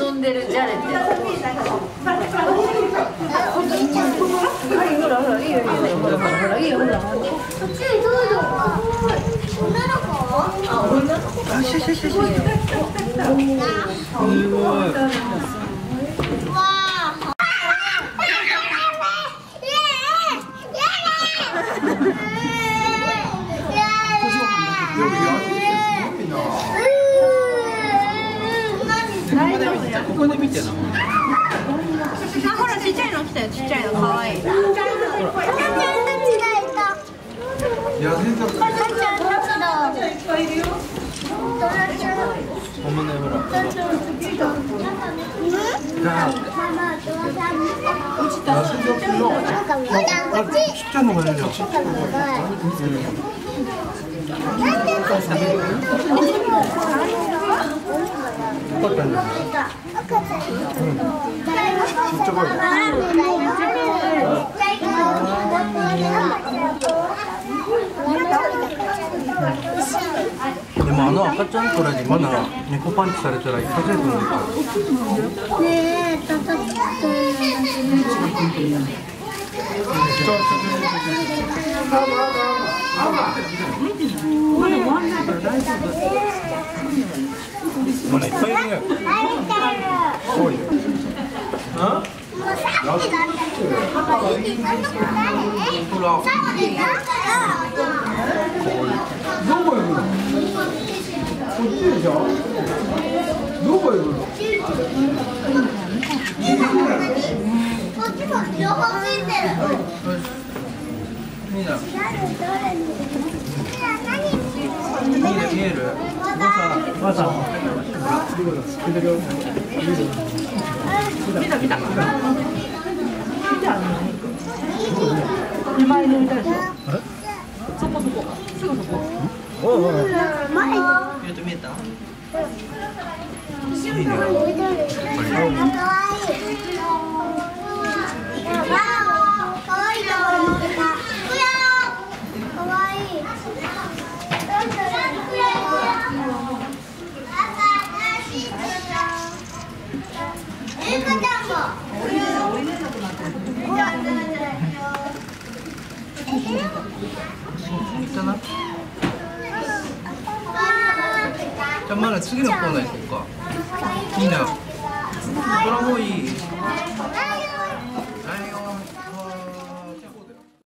遊んでるじゃれって。ほらほらいいよいいよほらほらいいよほら。こっちにどうぞ。女の子？あ女の子。あしししし。すごい。 ここで見てな。あ、 ほらちっちゃいの来たよ、ちっちゃいの可愛い。 いや全然。おもねほら。ちっちゃいのがいるよ。でもあの赤ちゃんからにまだ猫パンチされたら一発で飛んでる。ねえ、叩きたい。まだいっぱいいるね。多いよ。ほら。どこ行くの？こっちでしょ？どこ行くの？こっちも両方ついてる。みんな。見える？まさ。見た。2枚抜いたでしょ？そこ。すぐそこ。おお。見えた？いいね。じゃあまだ次のコーナー行こうか。いいな。ドラゴンいい。